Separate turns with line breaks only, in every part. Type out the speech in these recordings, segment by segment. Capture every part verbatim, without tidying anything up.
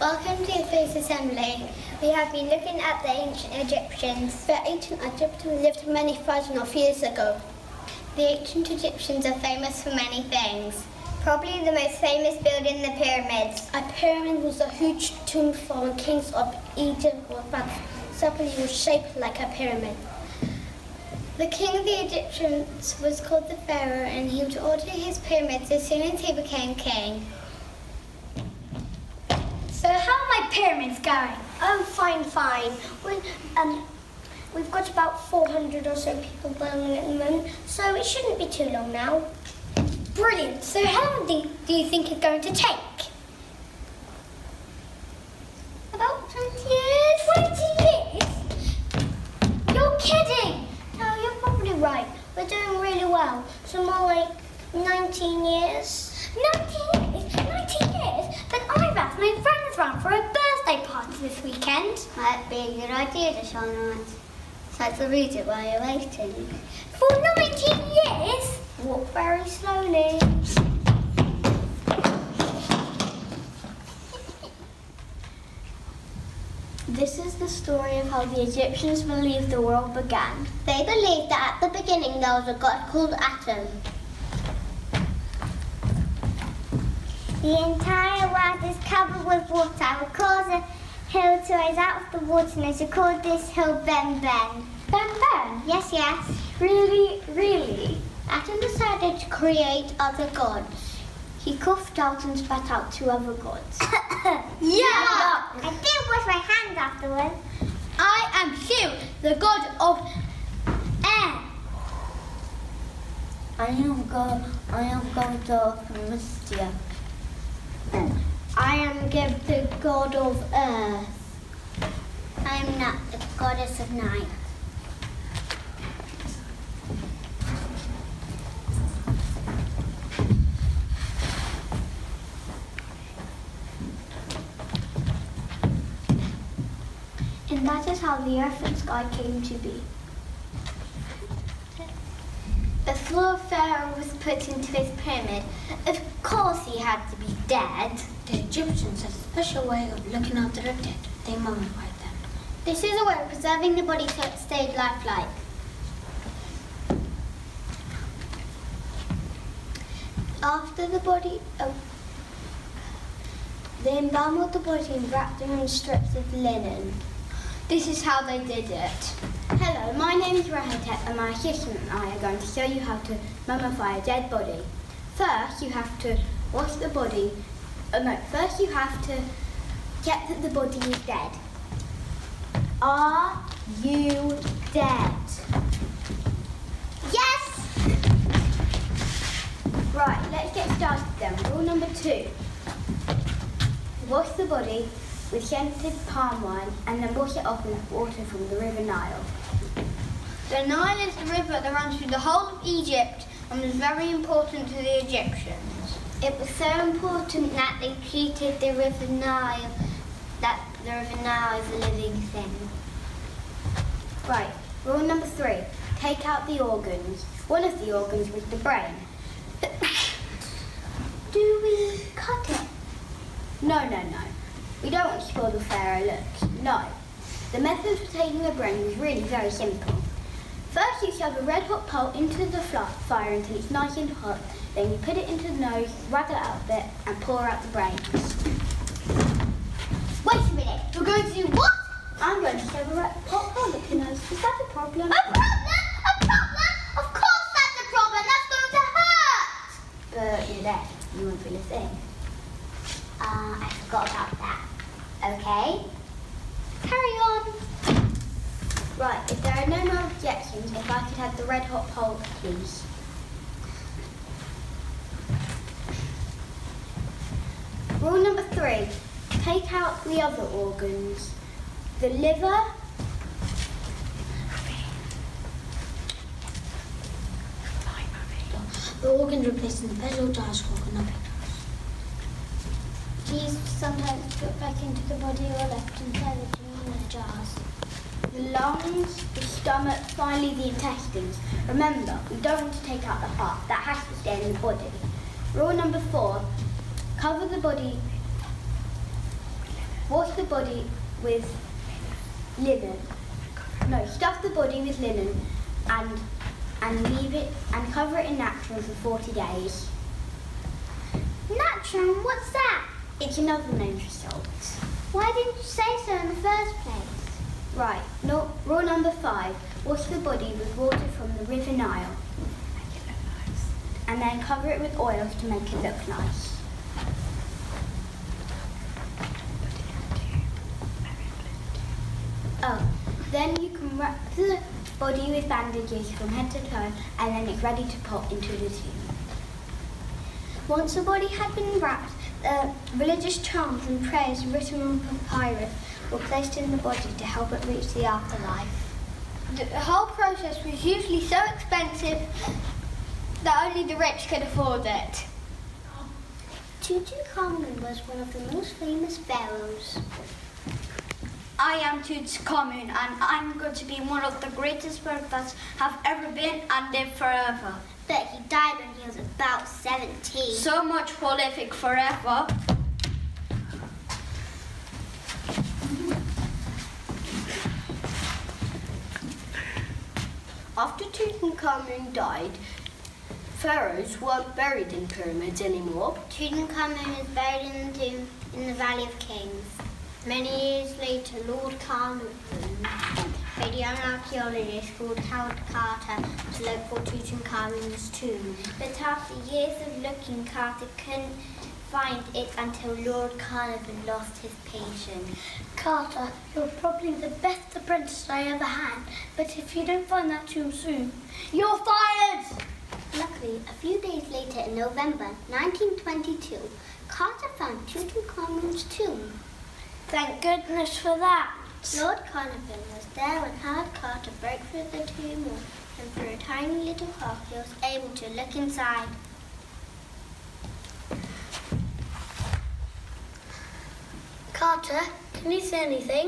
Welcome to the Food Assembly. We have been looking at the ancient Egyptians.
The ancient Egyptians lived many thousands of years ago.
The ancient Egyptians are famous for many things. Probably the most famous building, the pyramids.
A pyramid was a huge tomb for the kings of Egypt, but simply was shaped like a pyramid.
The king of the Egyptians was called the Pharaoh, and he would order his pyramids as soon as he became king.
So how are my pyramids going?
Oh, fine, fine. We, um, we've got about four hundred or so people building at the moment, so it shouldn't be too long now.
Brilliant. So how long do, do you think it's going to take?
About twenty years.
twenty years? You're kidding!
No, you're probably right. We're doing really well. So more like nineteen years.
nineteen years? nineteen years? But I've asked my friends round for a birthday party this weekend.
Might be a good idea to show them it. So to read it while you're waiting.
For nineteen years?
Walk very slowly. This is the story of how the Egyptians believed the world began.
They believed that at the beginning there was a god called Atum.
The entire world is covered with water. I will cause a hill to rise out of the water, and I shall call this hill Ben Ben.
Ben Ben?
Yes, yes.
Really, really?
Atum decided to create other gods.
He coughed out and spat out two other gods.
Yeah!
I did wash my hands afterwards.
I am Shu, the god of air.
I am God. I am God of Mystia. I am the god of earth.
I am Nut, the goddess of night.
And that is how the earth and sky came to be.
Before Pharaoh was put into his pyramid, of course he had to be dead.
The Egyptians had a special way of looking after the dead. They mummified them.
This is a way of preserving the body so it stayed lifelike. After the body, oh,
They embalmed the body and wrapped them in strips of linen.
this is how they did it.
Hello, my name is Rahatep, and my assistant and I are going to show you how to mummify a dead body. First, you have to wash the body. Oh no, first you have to check that the body is dead. Are you dead?
Yes!
Right, let's get started then. Rule number two. Wash the body with scented palm wine and then wash it off with water from the River Nile.
The Nile is the river that runs through the whole of Egypt and was very important to the Egyptians.
It was so important that they treated the River Nile, that the River Nile is a living thing.
Right, rule number three. Take out the organs. One of the organs was the brain.
Do we cut it?
No, no, no. We don't want to spoil the Pharaoh looks. No. The method for taking the brain was really very simple. First, you shove a red hot pole into the fire until it's nice and hot. Then you put it into the nose, waggle it out a bit, and pour out the brains.
Wait a minute, you're going to do what?
I'm going to shove a red hot pole up your nose. Is that a problem?
A problem? A problem? Of course that's a problem. That's going to hurt.
But you're dead. You won't feel a thing.
Uh, I forgot about that. Okay. Carry on.
Right, if there are no more objections, if I could have the red hot pole, please. Rule number three, take out the other organs. The liver,
The organs were placed in the vessel jars for nothing.
These sometimes put back into the body or left inside the jars.
the lungs, the stomach, finally the intestines. Remember, we don't want to take out the heart. That has to stay in the body. Rule number four, cover the body Wash the body with linen. No, stuff the body with linen and and leave it and cover it in natron for forty days.
Natron, what's that?
It's another name for salt.
Why didn't you say so in the first place?
Right, no, rule number five, wash the body with water from the River Nile. Make it look nice. And then cover it with oils to make it look nice. Oh, then you can wrap the body with bandages from head to toe and then it's ready to put into the tomb. Once the body had been wrapped, the religious charms and prayers written on papyrus were placed in the body to help it reach the afterlife.
The whole process was usually so expensive that only the rich could afford it.
Tutankhamun was one of the most famous pharaohs.
I am Tutankhamun, and I'm going to be one of the greatest pharaohs that have ever been and live forever.
But he died when he was about seventeen.
So much prolific forever.
After Tutankhamun died, pharaohs weren't buried in pyramids anymore.
Tutankhamun is buried in the tomb in the Valley of Kings. Many years later, Lord Carnarvon paid a young archaeologist called Howard Carter to look for Tutankhamun's tomb. But after years of looking, Carter couldn't find it until Lord Carnarvon lost his patience.
Carter, you're probably the best apprentice I ever had, but if you don't find that tomb soon, you're fired!
Luckily, a few days later in November nineteen twenty-two, Carter found Tutankhamun's tomb.
Thank goodness for that.
Lord Carnarvon was there when Howard Carter broke through the tomb wall, and through a tiny little hole he was able to look inside.
Carter, can you see anything?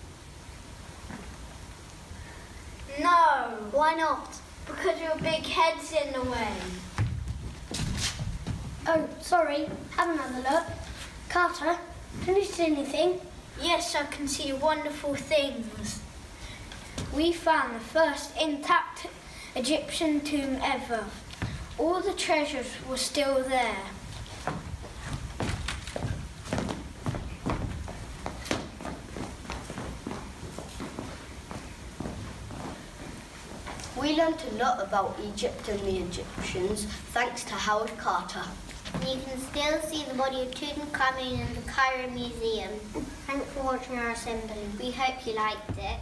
No,
Why not?
because your big head's in the way.
Oh, sorry. Have another look. Carter, can you see anything?
Yes, I can see wonderful things. We found the first intact Egyptian tomb ever. All the treasures were still there.
We learnt a lot about Egypt and the Egyptians thanks to Howard Carter.
You can still see the body of Tutankhamun in the Cairo Museum. Thanks for watching our assembly. We hope you liked it.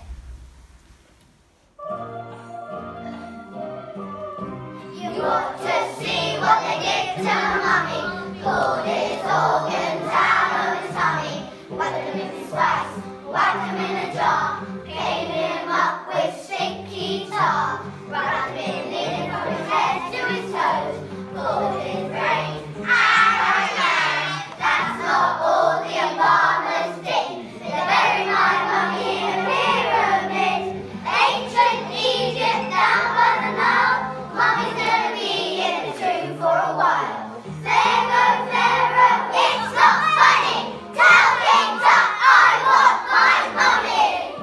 You ought to see what they did to the mummy. Pulled his organs out of his tummy. Whacked him in his spice, whacked him in a jar. Cleaned him up with stinky tar. Wrapped him in linen from his head to his toes. Pulled his brains. That's not all the embalmers did. They buried my mummy in a pyramid. Ancient Egypt down by the Nile. Mummy's gonna be in the tomb for a while. Pharaoh, Pharaoh, it's not funny. Tell King Tut I want my mummy.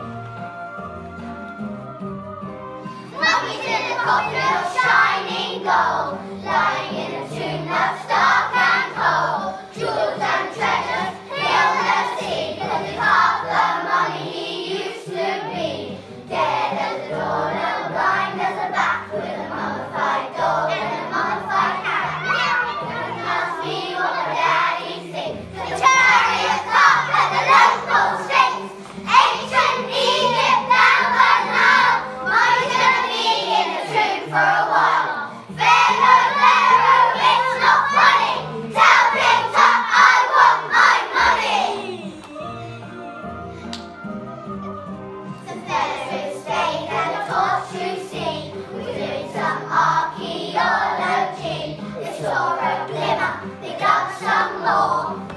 Mummy's in a coffin of shining gold, lying in a tomb that's dark and cold. Jewels and treasures he'll never see, because it's half the mummy he used to be. Dead as a doornail, blind as a bat, with a mummified dog and a mummified cat. It must be what my daddy sings. The chariots up at the local strings. Ancient Egypt down by the Nile. Mummy's gonna be in the tomb for a while. Pharaoh, Pharaoh, it's not funny. Tell King Tut I want my mummy. The Pharaoh stayed and a torch to see. We're doing some archaeology. They saw a glimmer, they dug some more.